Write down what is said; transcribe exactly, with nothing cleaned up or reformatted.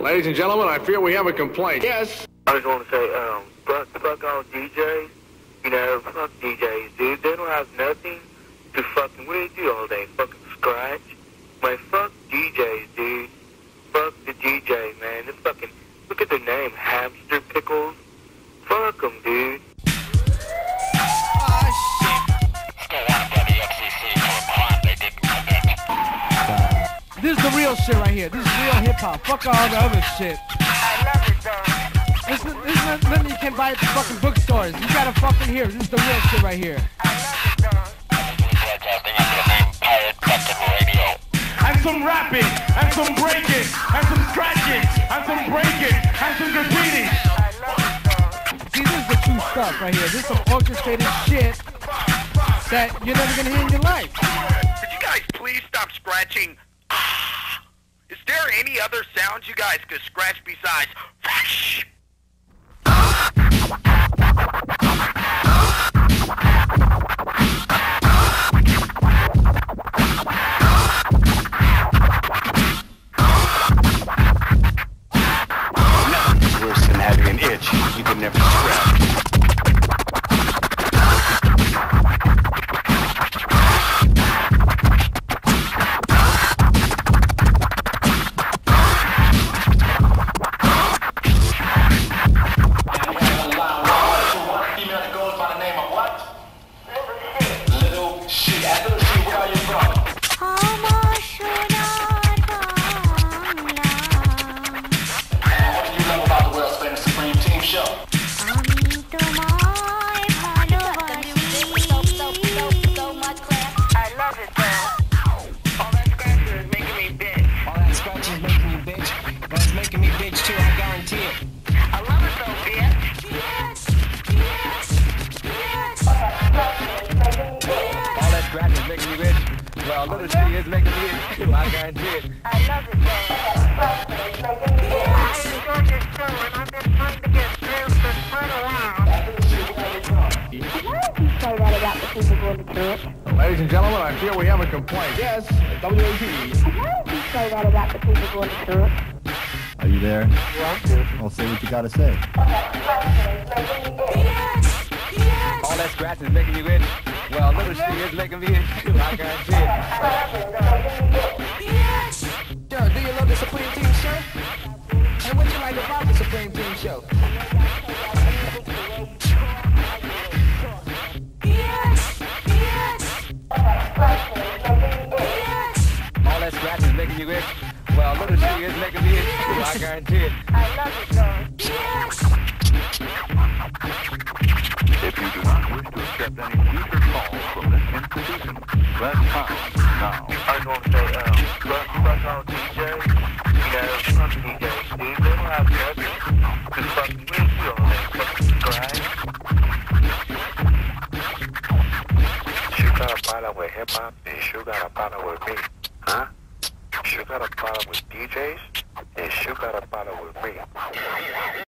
Ladies and gentlemen, I fear we have a complaint. Yes. I just want to say, um, fuck, fuck all D Js. You know, fuck D Js, dude. They don't have nothing to fucking, what do they do all day? Fucking scratch? Man, fuck D Js, dude. Fuck the D J, man. This fucking, look at their name, Hamster Pickles. Fuck them, dude. This is the real shit right here. This is real hip-hop. Fuck all the other shit. I love it, though. This is, this is not, nothing you can buy at the fucking bookstores. You gotta fucking hear. This is the real shit right here. I love it, though. Broadcasting under the name Pirate Festival Radio. And some rapping, and some breaking, and some scratching, and some breaking, and some graffiti. I love it, though. See, this is the true stuff right here. This is some orchestrated shit that you're never gonna hear in your life. Could you guys please stop scratching? Is there any other sounds you guys could scratch besides fresh? Nothing's worse than having an itch you can never scratch. Well, little shit is making me itch too, I guarantee it. I love it, though. I enjoy this show, and I've been trying to get through for quite a while. Why don't you say that about the people going to church? Ladies and gentlemen, I fear we have a complaint. Yes, W A P. Why don't you say that about the people going to church? Are you there? Yeah, I'm here. Well, say what you gotta say. All that scratching is making you itch. Well, little shit is making me itch too, I guarantee it. Yo, do you love the Supreme Team show? And what you like about the Supreme Team show? All that scratching is making you itch. Well, little shit is making me itch too, I guarantee it. I love it, though. If you do not wish to accept any future calls from this institution, press pound now. I just want to say, um, fuck, fuck all D Js. You know, fuck D Js, dude. They don't have nothing to fucking, what do you do all day? Fucking scratch? You got a problem with hip-hop, and you got a problem with me. Huh? You got a problem with D Js, and you got a problem with me.